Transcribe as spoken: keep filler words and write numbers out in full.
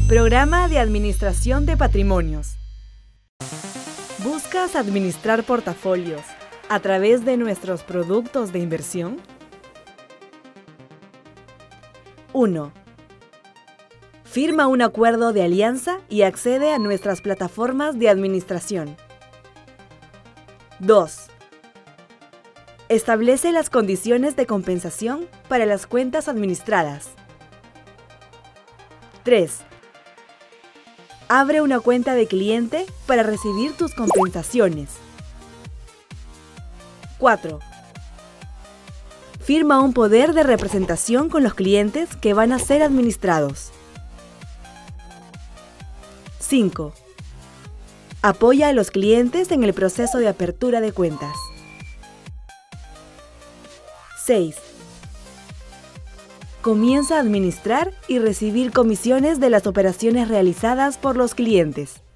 Programa de Administración de Patrimonios. ¿Buscas administrar portafolios a través de nuestros productos de inversión? uno. Firma un acuerdo de alianza y accede a nuestras plataformas de administración. dos. Establece las condiciones de compensación para las cuentas administradas. tres. Abre una cuenta de cliente para recibir tus compensaciones. cuatro. Firma un poder de representación con los clientes que van a ser administrados. cinco. Apoya a los clientes en el proceso de apertura de cuentas. seis. Comienza a administrar y recibir comisiones de las operaciones realizadas por los clientes.